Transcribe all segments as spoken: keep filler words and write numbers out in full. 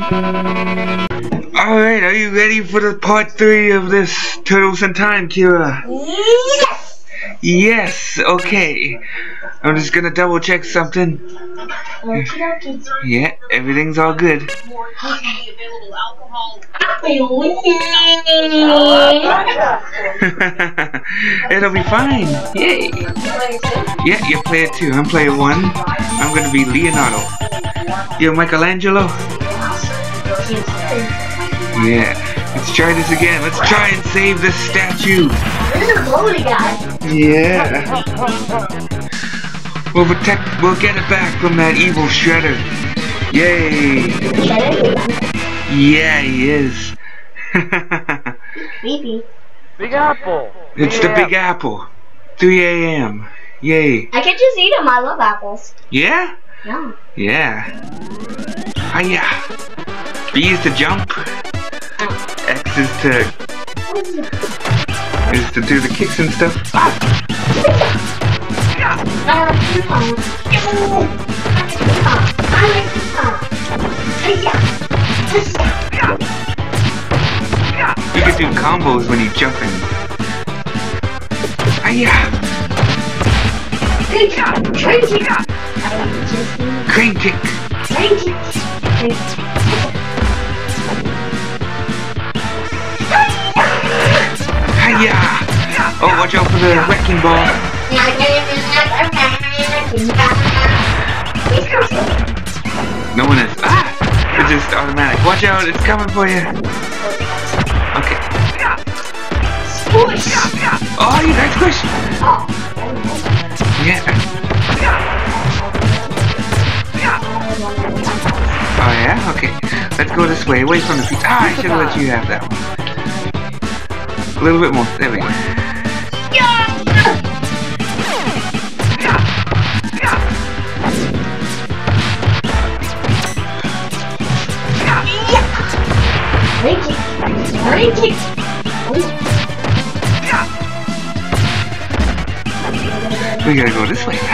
Alright, are you ready for the part three of this Turtles in Time, Kiera? Yes! Yes, okay. I'm just gonna double check something. Okie Yeah, everything's all good. Okay. It'll be fine. Yay. Yeah, you play it too. I'm player one. I'm gonna be Leonardo. You're Michelangelo? Yeah. Let's try this again. Let's try and save this statue. This is a holy guy. Yeah. We'll protect, we'll get it back from that evil Shredder. Yay. Shredder? Yeah, he is. Creepy. Big Apple. It's the Big Apple. three A M Yay. I can just eat them. I love apples. Yeah? Yeah. Yeah. Hiya. B is to jump. X is to is to do the kicks and stuff. You can do combos when you're jumping. Hiya. Crane kick. Crane kick. Crane kick. Hiya. Oh, watch out for the wrecking ball. No one is. Ah! It's just automatic. Watch out, it's coming for you. Okay. Squish. Oh, you got squish. Yeah. Oh yeah? Okay. Let's go this way, away from the feet. Ah, I should have let you have that one. A little bit more. There we go. Crane kick. We gotta go this way.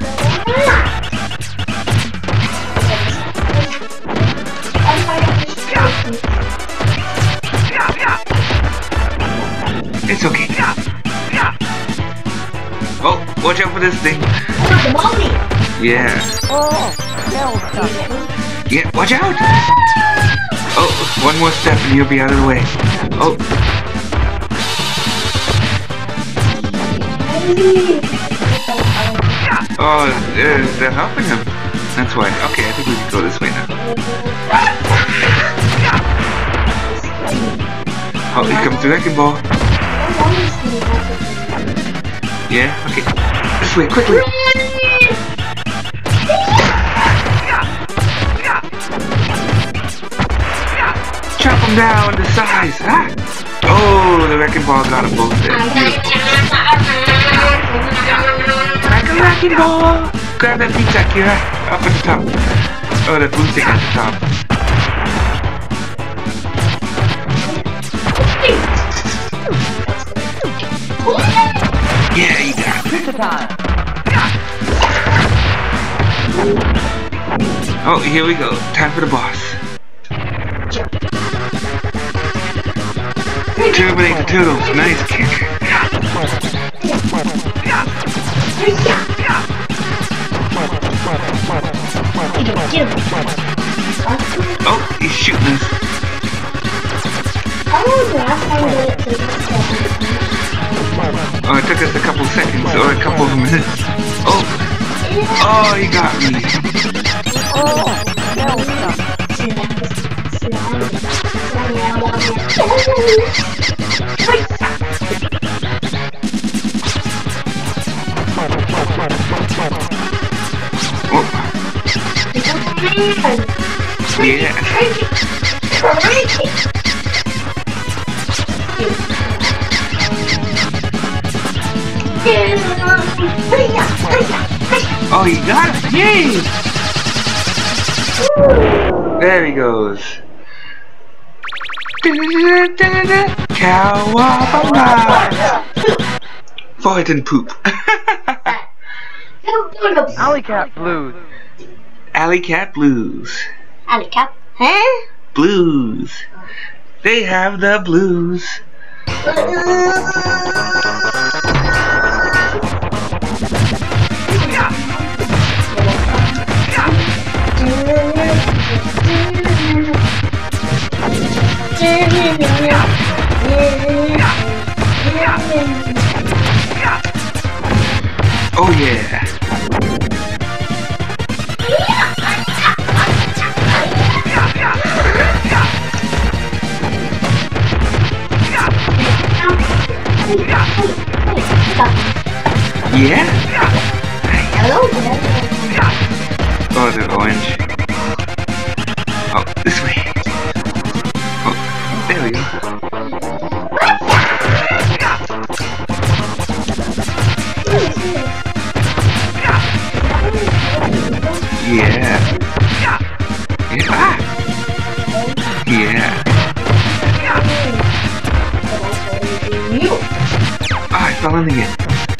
It's okay. Oh, watch out for this thing. Yeah. Yeah, watch out! Oh, one more step and you'll be out of the way. Oh. Oh, they're, they're helping him. That's why. Okay, I think we can go this way now. Oh, here comes the wrecking ball. Yeah, okay. This way, quickly. Chop him down to size. Ah. Oh, the wrecking ball got them both there. Like a wrecking ball. Grab that pizza, Kiera. Up at the top. Oh, that blue stick at the top. Yeah, you got it. Oh, here we go. Time for the boss. Terminate the turtles. Nice kick. Oh, he's shooting us. Oh, it took us a couple seconds or a couple of minutes. Oh, oh, he got me. Oh. Yeah. Oh, you got it! Yay! There he goes. Cowabunga! Fart and poop. Alley Cat Blues. Alley Cat Blues. Alley Cat? Huh? blues. They have the blues. Oh yeah. Yeah? Hello? Oh, the orange. Oh, this way. Oh, there we go. Yeah. Yeah. Ah. Yeah. Ah, I fell in again.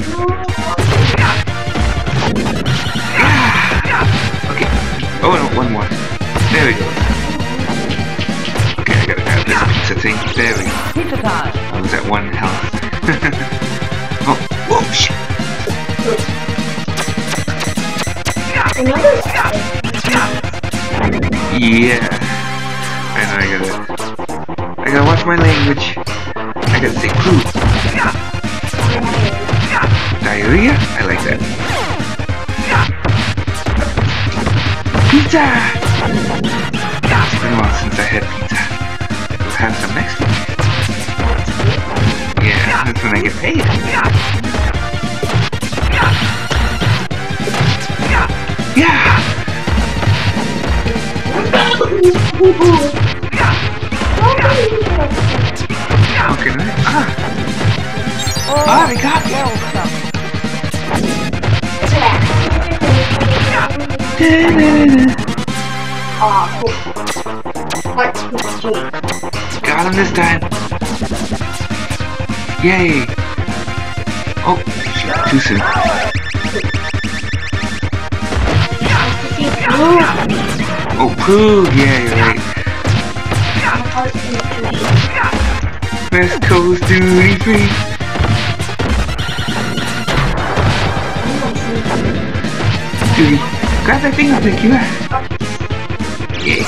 Okay. Oh no, one more. There we go. Okay, I gotta grab this pizza thing. There we go. Pizza time. I was at one health. Oh, whoa, shit. Yeah. I know I gotta I gotta watch my language. I gotta say poop. Diarrhea? I like that. Pizza! It's been a while since I had pizza. We'll have some next week. Yeah, that's when I get paid. Yeah! Okay, right? Ah! Ah, they got me! Oh, cool. Got him this time! Yay! Oh, shit, too soon. Oh, poo! Yeah, you're right. West Coast duty free. Duty. Grab that thing, I'll pick you up. Yeah.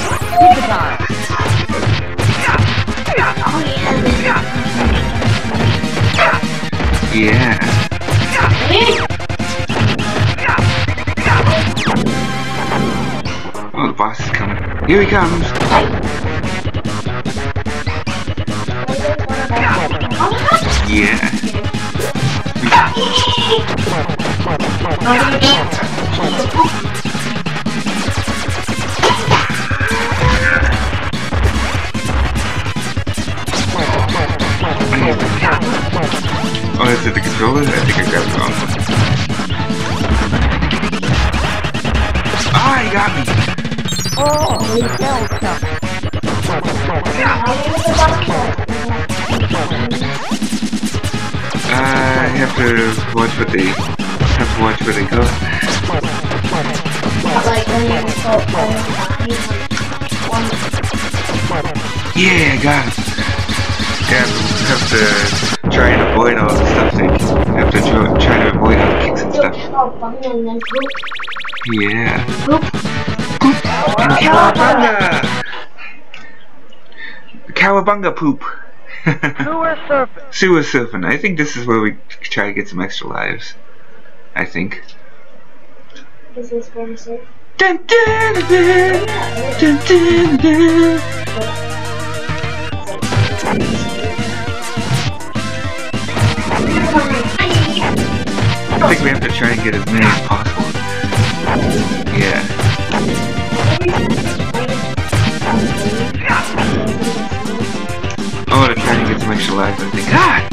Yeah. Oh, the boss is coming. Here he comes. Yeah. Oh, is it the controller? I think I grabbed the wrong one. Ah, he got me! Oh, he fell stuff. Uh, I have to watch what they have to watch where they go. Yeah, I got it. Yeah, have to try and avoid all the stuff they have to try, try to avoid all the kicks and stuff. Yeah. Poop. And cowabunga! Cowabunga poop. Sewer surfing. Sewer surfing. I think this is where we try to get some extra lives. I think. Is this going to surf? Dun, dun, dun, dun, dun, dun. I think we have to try and get as many as possible. Yeah. Oh, to try and get some extra lives, I think. Ah!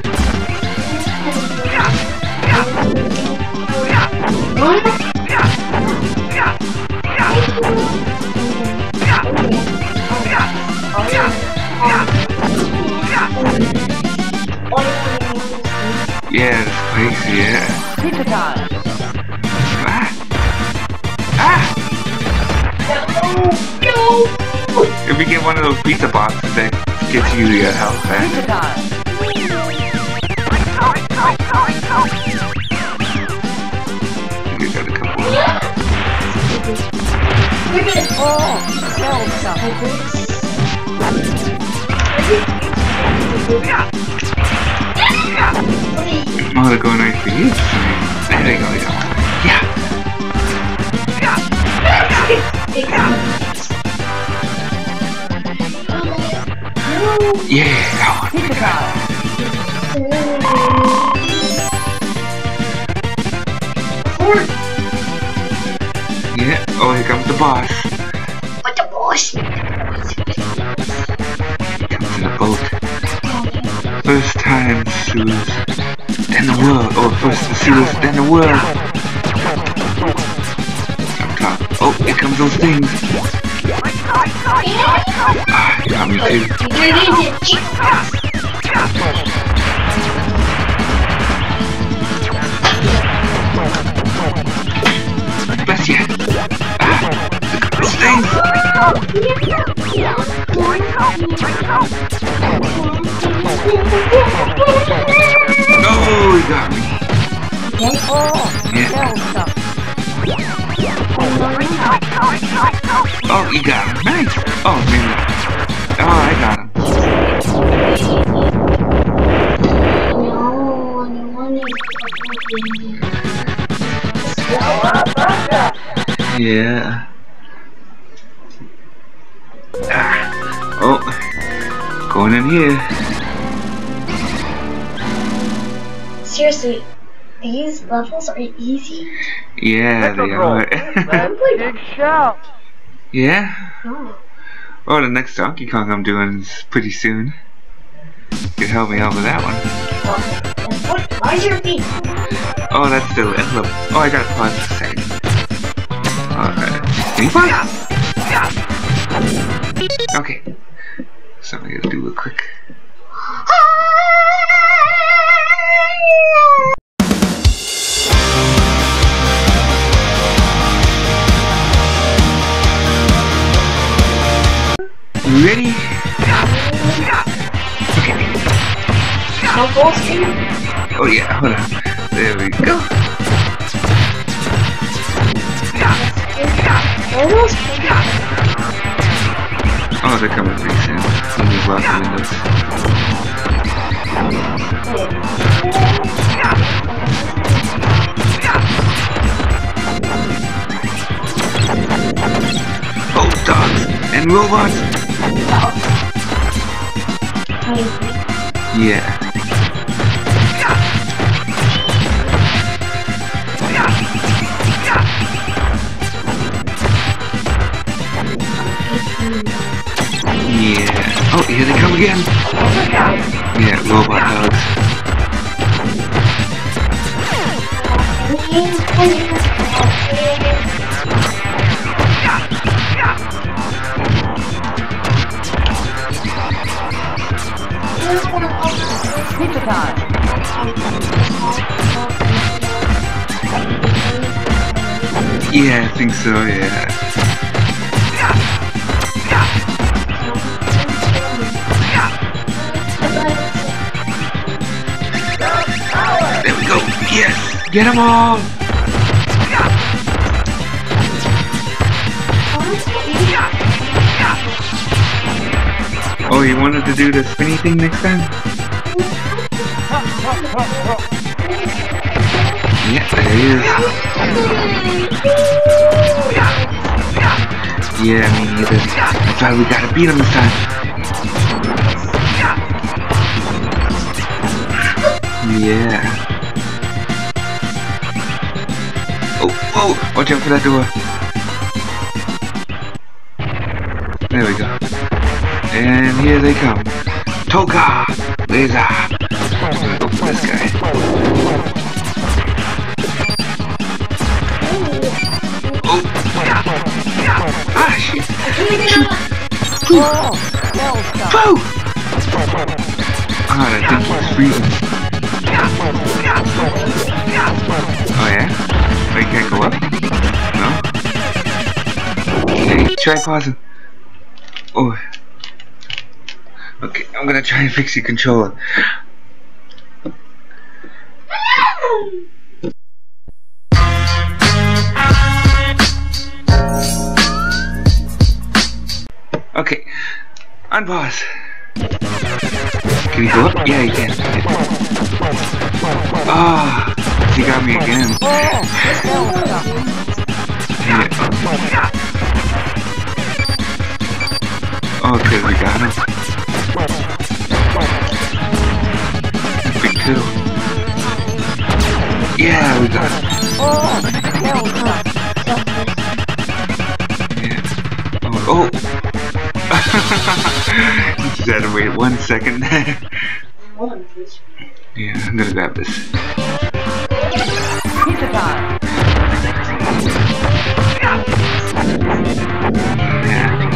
Yeah, this place, yeah. Pizza time. Ah! Ah! If you get one of those pizza boxes that gets you your health back. Pizza time. You got a couple. You're gonna Oh, smell something. Oh, they're going right for you. There they go, yeah. Yeah. Yeah, that one. Pizza time. Yeah. Oh, here comes the boss. What the boss? He comes in a boat. First time Suez, then the world. Oh, first the Suez, then the world. Up top. Oh, here comes those things. Ah, you got me too. Bless you. Ah, look at those things. No, he got me. Oh, Yeah. smell something. Oh, you got him. Nice. Oh, maybe. Oh, I got him. Yeah. Ah. Oh, going in here. Seriously, these levels are easy. Yeah, they are. That's big shout. Yeah. Oh. Oh, the next Donkey Kong I'm doing is pretty soon. You can help me out with that one. What? Why's your feet? Oh, that's still envelope. Oh, I gotta pause for a second. Alright. Can you pause? Okay. So I'm gonna do it quick. You ready? Okay. No full screen? Oh yeah, hold on. There we go. Almost. Oh, they're coming pretty soon. Let me block the windows. Oh, dogs and robots. Yeah. Yeah. Oh, here they come again. Yeah, robot dogs. Pizza time. Yeah, I think so, yeah. There we go. Yes! Get them all! Oh, you wanted to do the spinny thing next time? Yeah, there he is. Yeah, me neither. That's why we gotta beat him this time. Yeah. Oh, oh! Watch out for that door. There we go. And here they come. Toka! Laser! I'm gonna go for this guy. Oh! Ah, shit! Shoot! Oh, smell something. Boo! God, I think he's freezing. Oh yeah? Oh, you can't go up? No? Okay, try pausing. Oh. Okay, I'm gonna try and fix your controller. Okay, unpause. Can you go up? Yeah, you can. Ah, oh, he got me again. Yeah. Okay, we got him. Big two. Yeah, we got him. Yeah. Oh, oh. Just had to wait one second. Yeah, I'm gonna grab this. Pizza time. Yeah.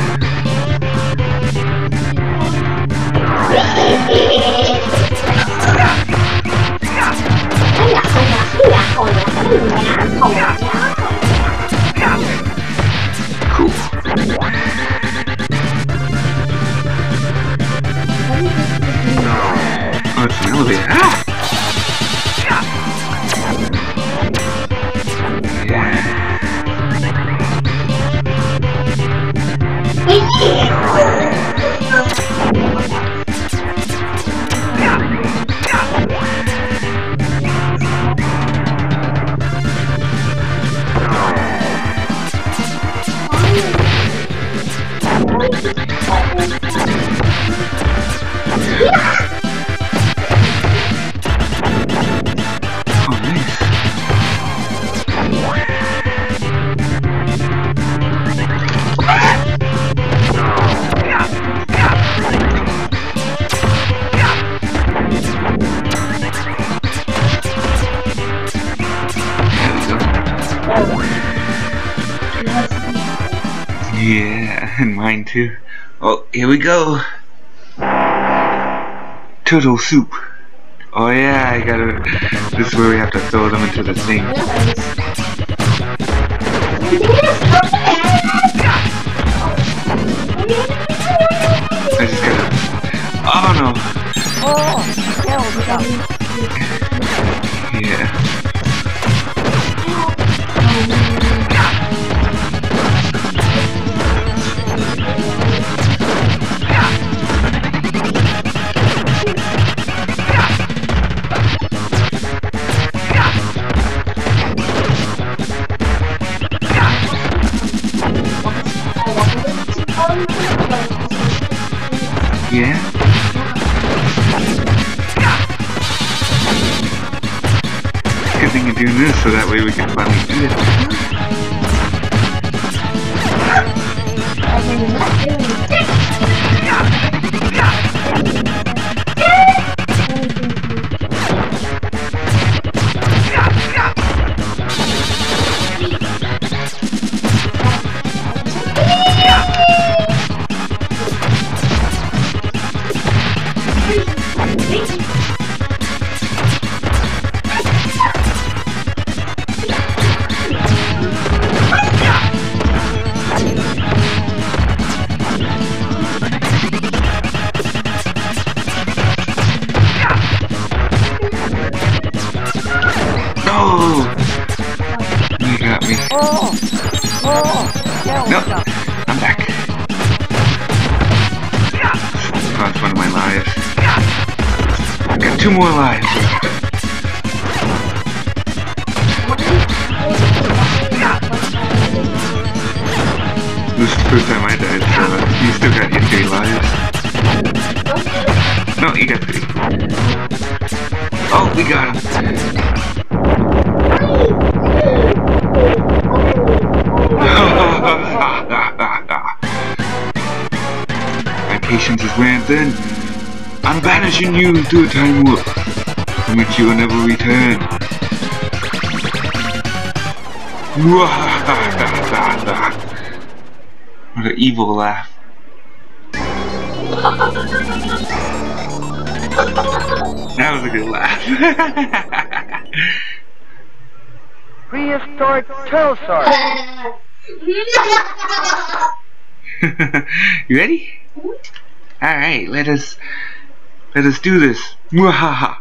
Cool. Oh, it's an elevator. Ah! Yeah, and mine too. Oh, here we go. Turtle soup. Oh yeah, I gotta. This is where we have to throw them into the sink. I just gotta. Oh no. Yeah. Yeah. Good thing you're doing this so that way we can finally eat it. You got me. No, I'm back. Lost one of my lives. I got two more lives. This is the first time I died, so you still got your three lives. No, you got three. Oh, we got him. My patience is wearing thin. I'm banishing you to a time warp from which you will never return. What an evil laugh. That was a good laugh. Prehistoric pterosaur. You ready? Alright, let us let us do this. Mwahaha.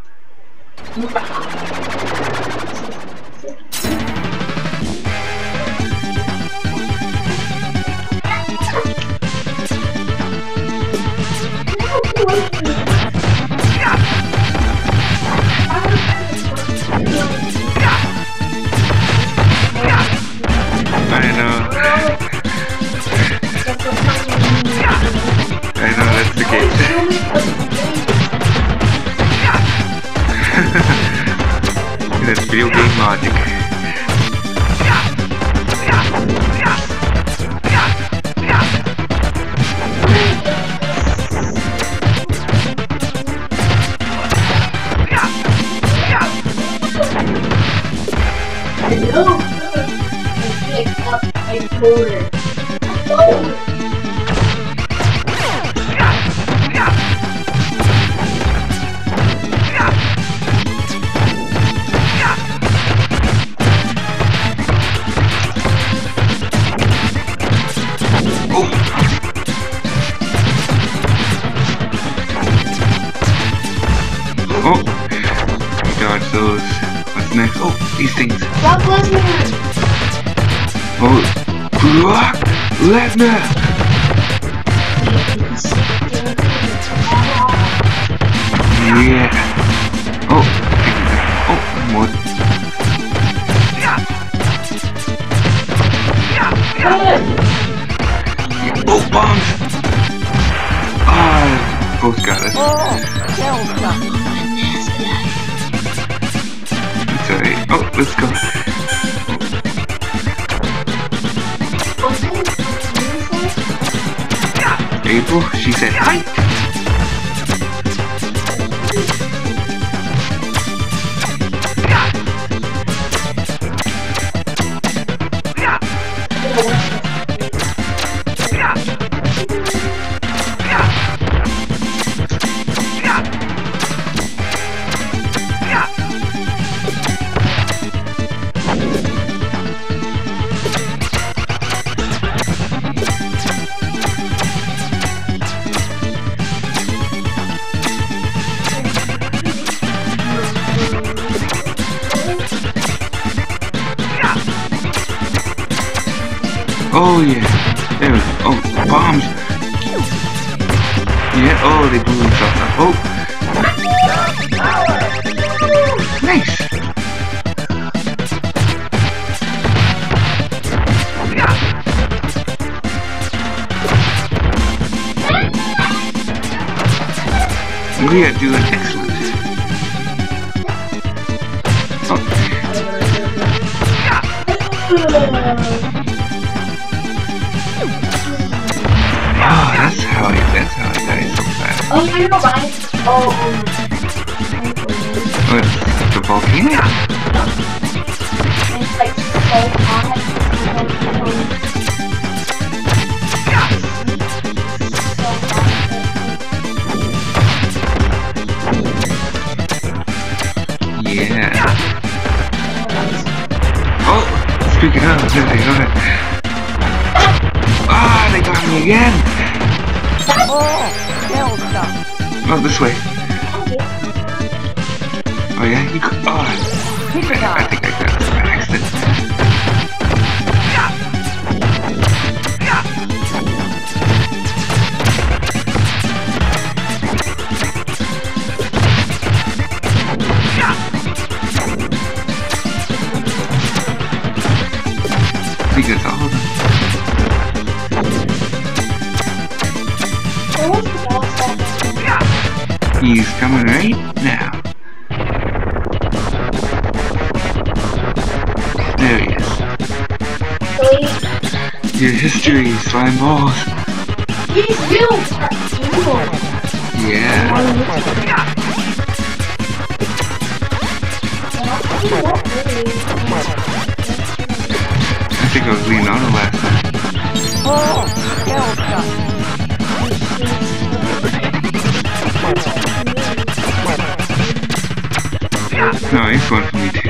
I know. I know, that's the case. That's video game logic. No! I picked up a boulder. A boulder! Oh! Dodge those. What's next? Oh, these things. Brock Lesnar! Oh, Brock Lesnar! Yeah. Oh, oh, more. Oh, bombs! Ah, both got us. Oh, hell stuff. It's alright. Oh, let's go. April, she said hi. Oh yeah, there we go. Oh, bombs. Yeah, oh, they blew themselves up. Oh, nice. We are doing excellent. Oh, that's how I, that's how I die so fast. Oh, I know, right? Oh, um... What, the volcano? It's like so hot. Yeah. Oh, speaking of, there they go. Ah, they got me again. Oh, hell stuff. Oh, this way. Oh yeah, you could. Oh, I, I think I got this by accident. I think that's all of them. He's coming right now. There he is. Your history, slime balls. He's real evil. Yeah. I think I was leaning on it last time. Oh, hell stuff. No, he's going for me too.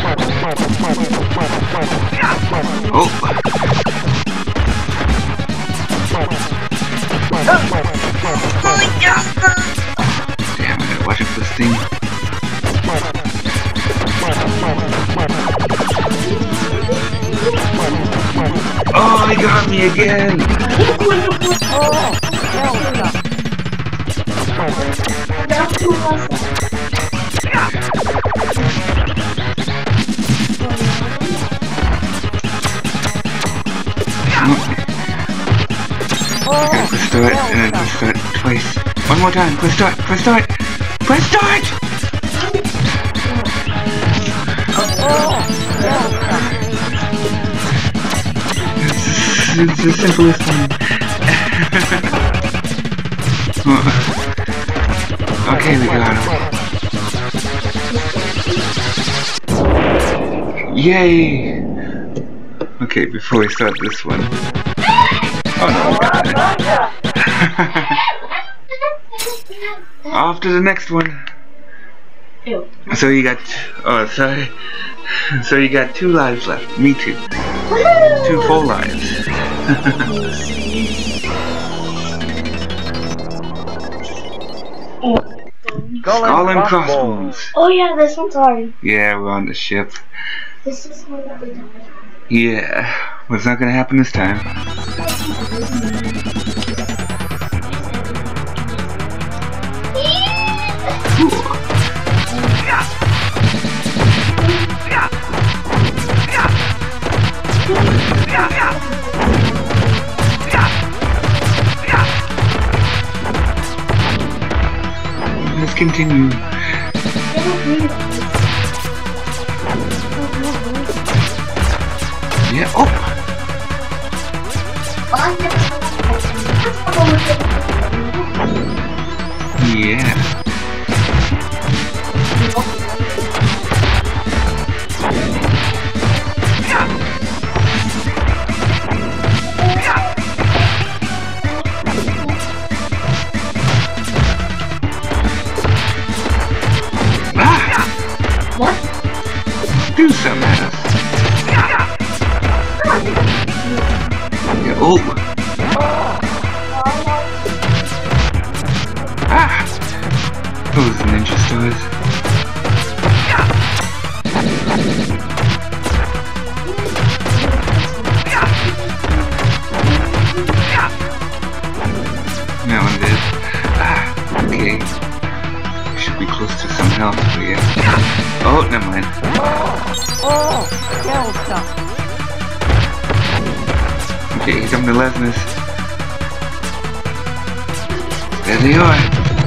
Oh! Damn, I gotta watch out for this thing. Oh, he got me again! Okay, press start, and then press start twice. One more time, press start, press start! Press start! It's the simplest thing. Okay, we got him. Yay! Okay, before we start this one. Oh no, we got it. Off to the next one. Ew. So you got, oh sorry. So you got two lives left. Me too. Two full lives. Skull and crossbones. Oh yeah, this one's hard. Yeah, we're on the ship. This is one that we done. Yeah, what's not gonna happen this time? Let's continue. Yeah, oh! Yeah. What? Do some math. Yeah, oh! Ah! Those ninja stars. That one did. Ah, okay. Should be close to some health, but yeah. Oh, never mind. Oh, Delta. Okay, here come the Lesners. There they are.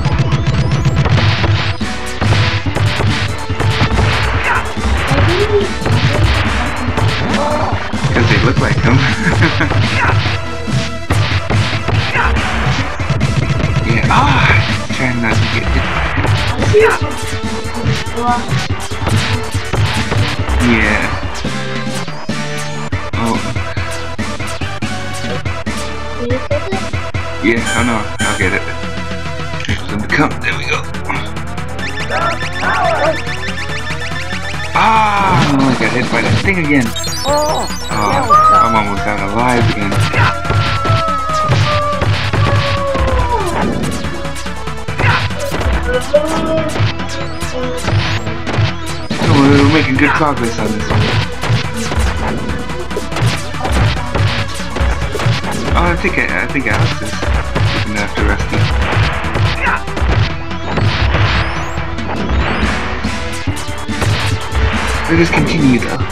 Because they look like them. Yeah, ah! Trying not to get hit by it. Yeah. Oh. Yeah, oh no, I'll get it. There's them to come. There we go. Ah! Oh, I got hit by that thing again. Oh, Oh, I'm almost out alive again. Oh, we're making good progress on this one. Oh, I think I, I think Alex is looking after Rusty. Let us continue though.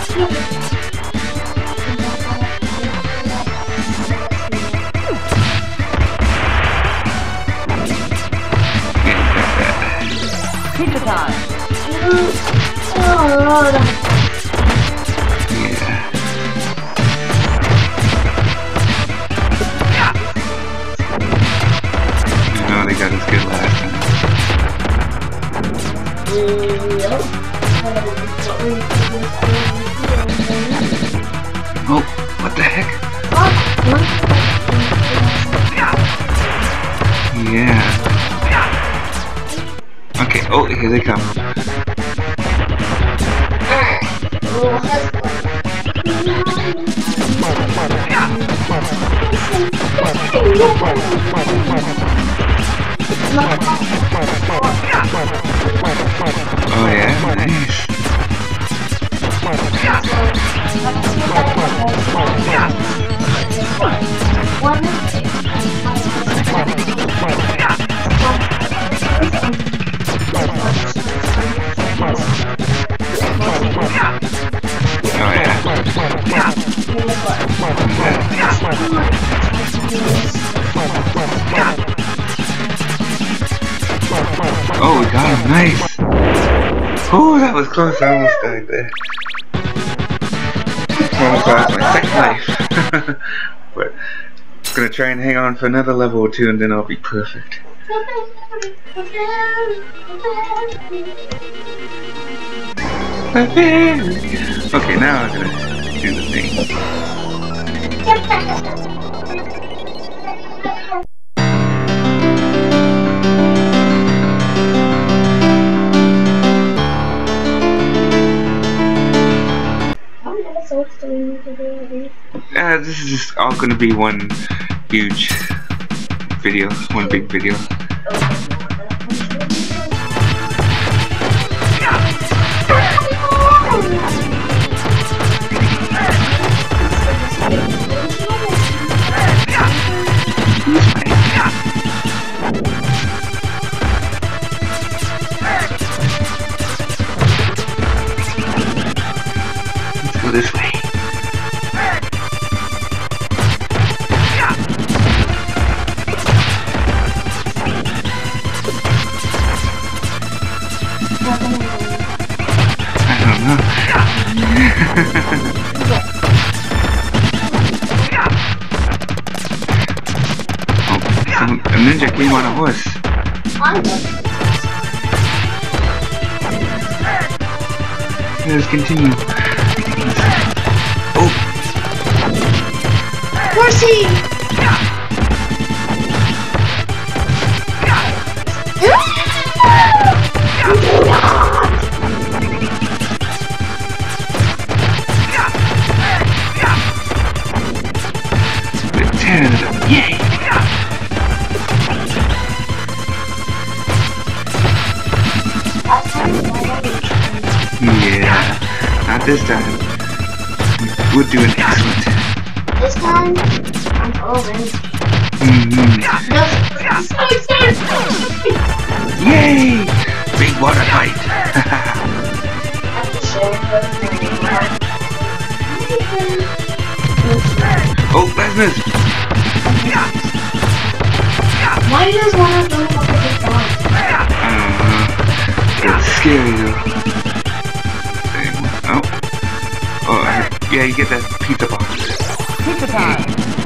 pizza time. Yeah. You know they got us good last time. Oh, what the heck? Yeah. Okay, oh, here they come. Oh yeah, nice. Oh yeah. Oh, we got him, nice. Oh, that was close, I almost died there. Almost lost my second life. But I'm gonna try and hang on for another level or two and then I'll be perfect. Okay, now I'm gonna do the thing. Uh, this is just all gonna be one huge video, one big video. Let's go this way. I don't know. Oh, some, a ninja came on a horse. Let's continue. Oh! Horsey! Yay! Yeah, not this time. We're doing excellent. This time, I'm golden. Mm-hmm. Yay! Big water fight! Oh, Lesness! Why do you guys want to go up with the dog? I don't know. It's scary though. Oh. Oh, yeah, you get that pizza box. Pizza time.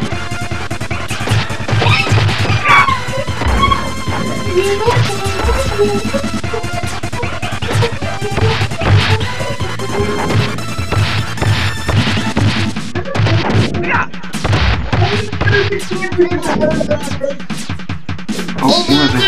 Oh, what was it?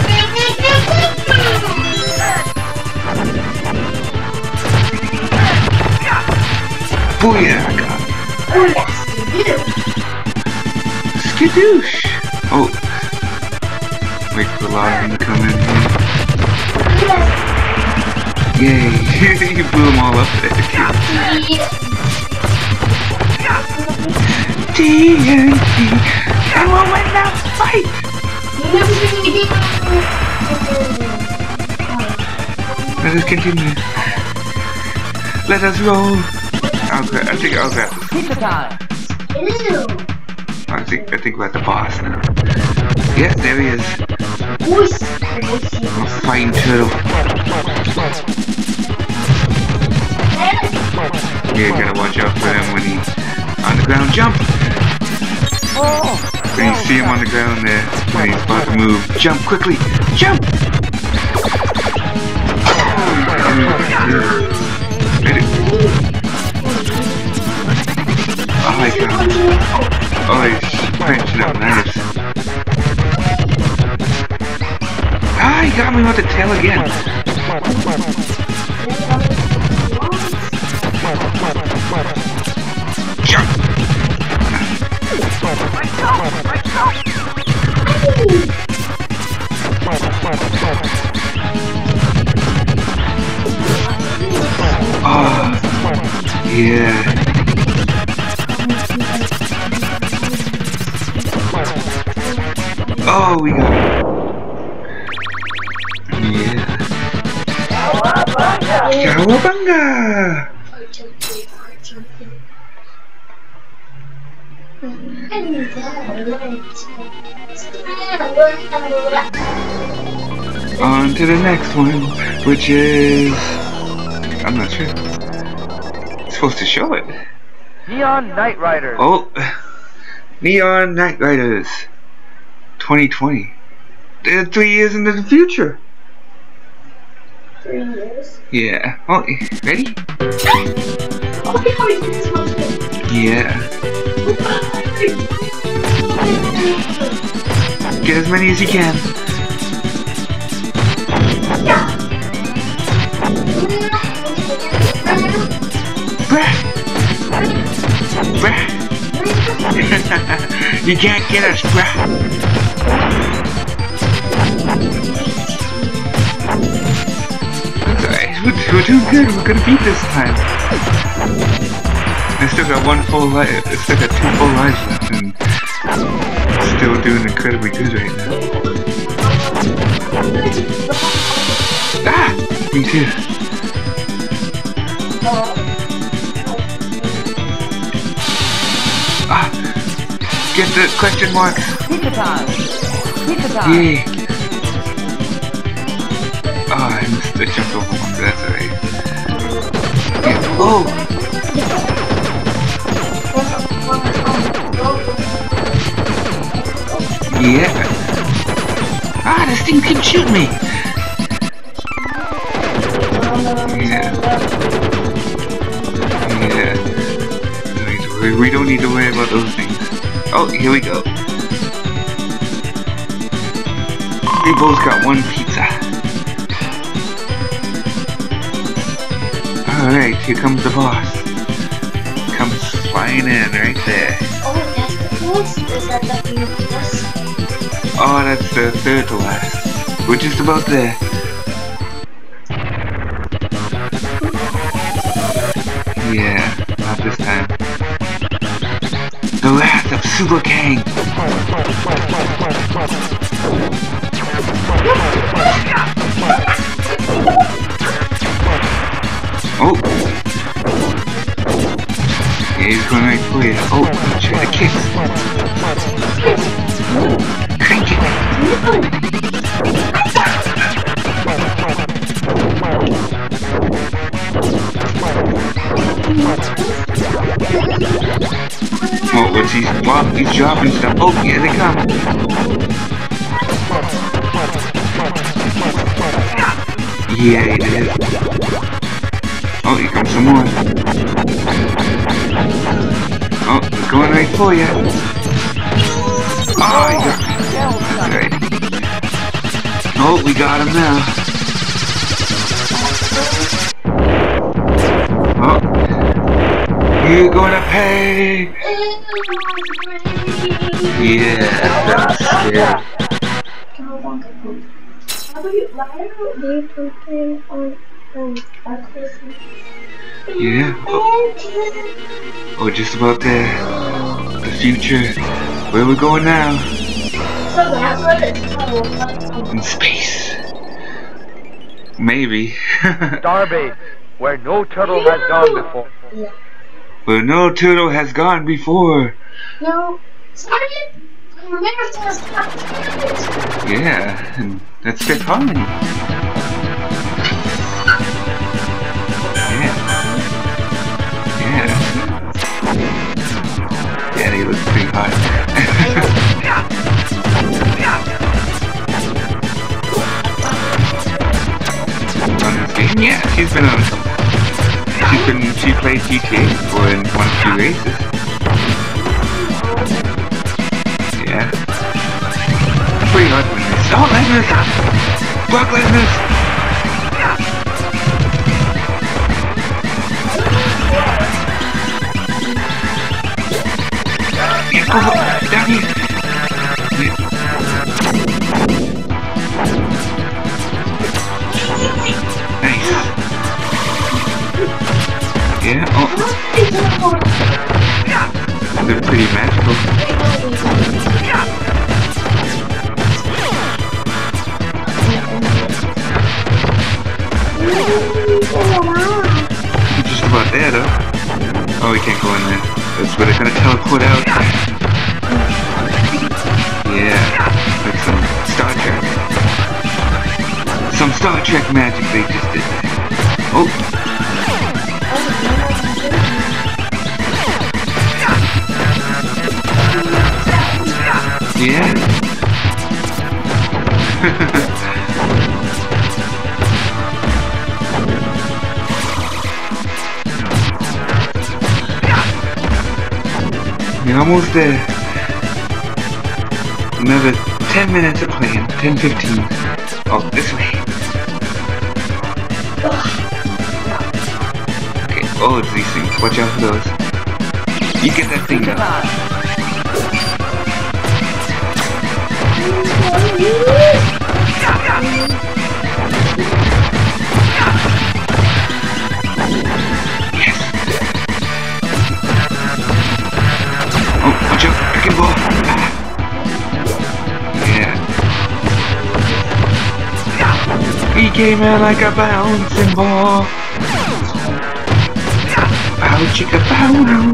Booyah, I got it. Oh, yes, you do. Skadoosh! Oh. Wait for a lot of them to come in here. Yay! You blew them all up there. T N T! And we'll win that fight! Let us continue. Let us roll! I'll grab, I think I'll grab this. Pizza time. Ew. I think, I think we're at the boss now. Yeah, there he is. Voice. A fighting turtle. Yeah, you gotta watch out for him when he's on the ground. Jump! Oh. When you see him on the ground there, when he's about to move, jump quickly! Jump! Oh my god. Oh, he's punching up knives. Ah, he got me with the tail again. Jump! Yeah. Oh, we got it. Yeah. Cowabunga! On to the next one, which is... I'm not sure. It's supposed to show it. Neon Knight Riders. Oh, Neon Knight Riders twenty twenty. They're three years into the future. Three years? Yeah. Oh, ready? Oh, yeah, we did this one too. Yeah. Get as many as you can. Bruh. Bruh. You can't get us, bruh. That's alright. We're, we're doing good. We're gonna beat this time. I still got one full life. I still got two full lives left, and still doing incredibly good right now. Ah! Me too. Ah! Get the question marks. Pizza time. Pizza time. Yay! Oh, I missed. I jumped over one, but that's alright. Yeah. Oh! Yeah. Ah, this thing can shoot me. Yeah. Yeah. Don't need to worry. We don't need to worry about those things. Oh, here we go. We both got one pizza. Alright, here comes the boss. Comes flying in right there. Oh, that's the coolest. Is that the universe? Oh, that's the third to last. We're just about there. Yeah, not this time. The wrath of Super Kang. Oh. Yeah, he's going right for you. Oh, try the kicks. Crank it. Oh, what's he? Well, he's dropping stuff. Oh, here they come. Yeah, he did. Oh, here comes some more. Oh, he's going right for you. Oh, he got me. That's right. Oh, we got him now. Oh, you're gonna pay. Yeah, that's scary. Yeah. Oh. oh, just about there. The future. Where we going now? So that's what it's In space. Maybe. Starbase, where no turtle has gone before. Yeah. Where no turtle has gone before. No. Stargate? Remember to tell us about Stargate. Yeah, and that's Fifth Harmony. Yeah. Yeah. Yeah, they look pretty hot. On this game? Yeah, she's been on some. She's been. She played G T A before in one or two races. Yeah. Pretty hard when this. Oh, Lesnar! Brock Lesnar! Yeah, go down here. Yeah. Nice. Yeah, oh. they're pretty magical. You're just about there, though. Oh, we can't go in there. That's where they're gonna teleport out. Yeah, like some Star Trek. Some Star Trek magic they just did there. Oh. Yeah. You're almost there. Another ten minutes of playing. ten fifteen. Oh, this way. Okay, oh, it's these things. Watch out for those. You get that thing now. Yes. Oh, watch out. Pick and ball. Yeah. He came out like a bouncing ball. Bow chicka bow wow.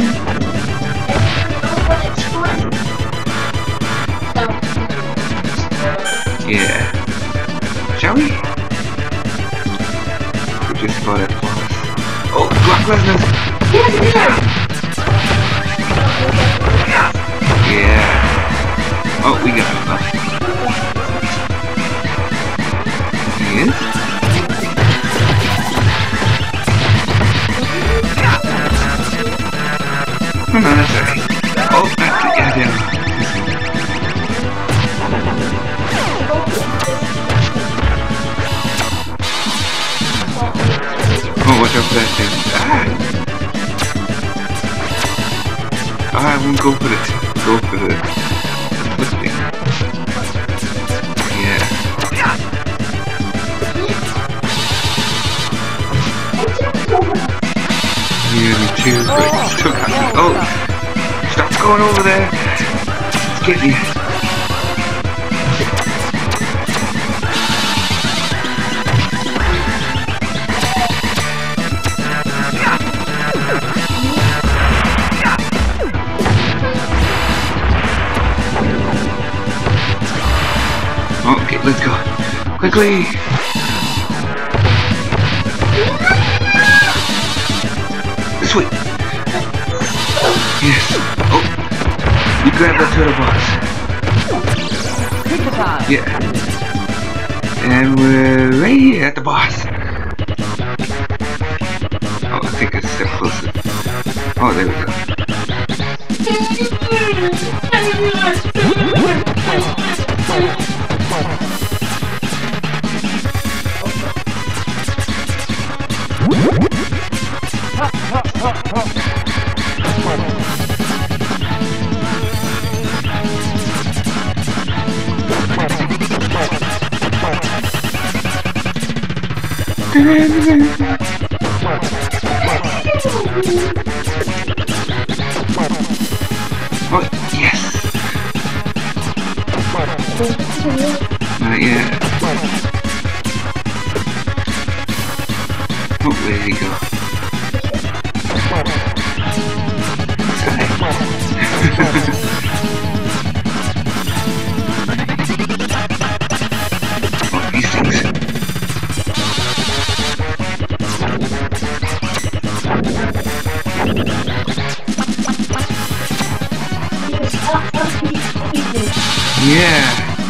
Yeah. Shall we? We just spotted boss. Oh, Brock Lesnar! Yeah. Oh, we got him though. He is? Oh no, that's alright. Oh, back to goddamn. Oh, watch out for that thing. Ah! Ah, I won't go for it. Go for the flip thing. Yeah. Yeah, me too. But still got me. Oh! Stop going over there! It's getting you. Okay, let's go. Quickly! This way! Yes! Oh! You grab that turtle box. Yeah. And we're right here at the boss. Oh, I think it's a step closer. Oh, there we go. Oh, yes! Not yet. Oh, where did he go? Oh, these things. Yeah.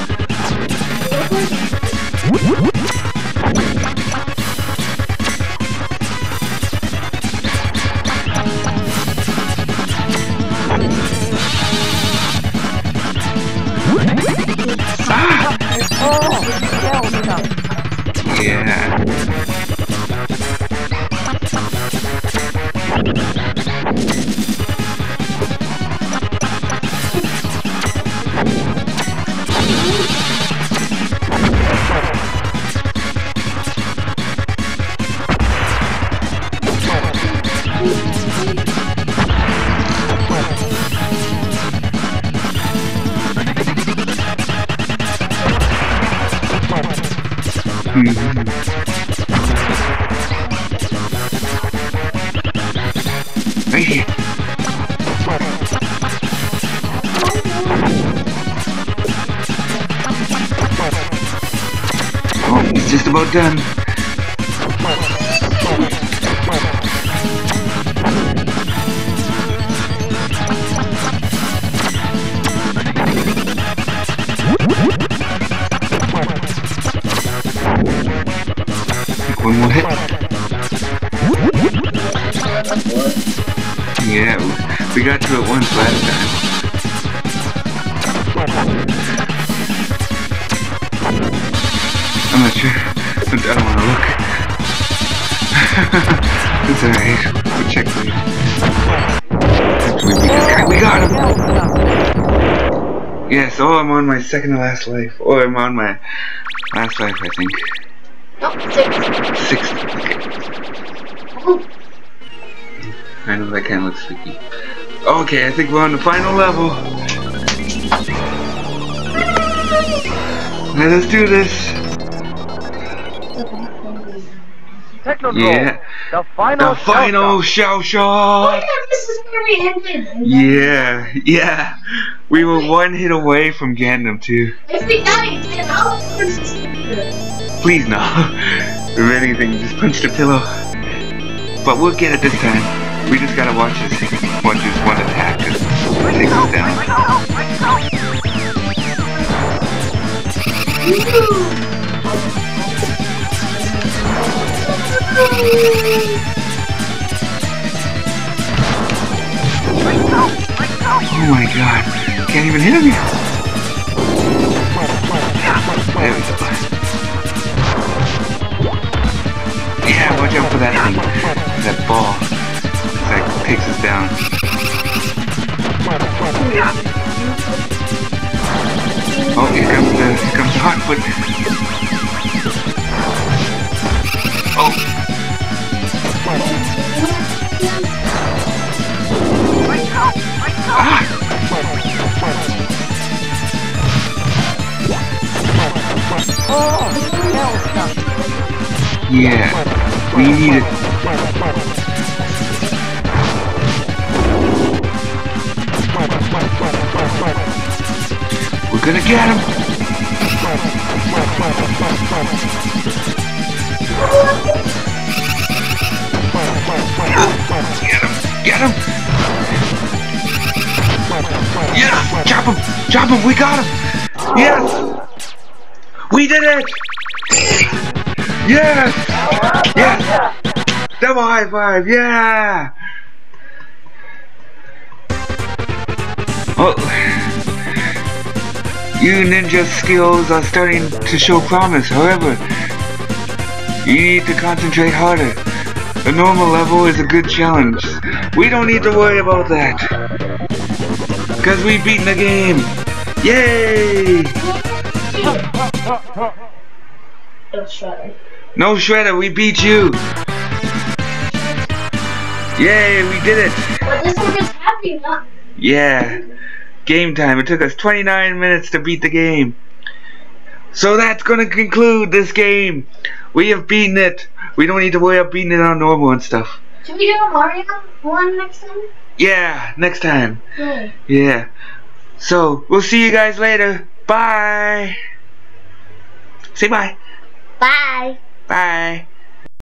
Yeah. Mm-hmm. Right here. Oh, he's just about done. One more hit. Yeah, we got to it once last time. I'm not sure. I don't want to look. It's alright. We'll check later. Actually, we just got, we got him! Yes, oh, I'm on my second to last life. Or I'm on my last life, I think. No, six. Sixth. Okay. Oh. I know that kind of looks freaky. Okay, I think we're on the final level. Let us do this. Techno Yeah. The final The final show Oh shot. yeah, this is where we ended. Yeah, yeah. We were one hit away from getting them too. If we die, then I'll punch this. Please no. If anything, just punch the pillow. But we'll get it this time. We just gotta watch this. Watch this one attack just takes us down. Oh my god. Can't even hit him yet. There we go. Yeah, watch out for that thing. That ball. That takes us down. Oh, here comes the here comes the hot foot. Oh. Ah. Yeah, we need it. We're gonna get him. Get him! Get him! Yes! Chop him! Chop him! We got him! Yes! We did it! Yes! Yes! Double high five! Yeah! Oh, your ninja skills are starting to show promise. However, you need to concentrate harder. The normal level is a good challenge. We don't need to worry about that, because we've beaten the game. Yay! No shredder. No shredder, we beat you. Yay, we did it. But this one is happy, not. Yeah. Game time. It took us twenty-nine minutes to beat the game. So that's gonna conclude this game. We have beaten it. We don't need to worry about beating it on normal and stuff. Should we do a Mario one next time? Yeah, next time. Yeah. Yeah. So, we'll see you guys later. Bye. Say bye. Bye. Bye.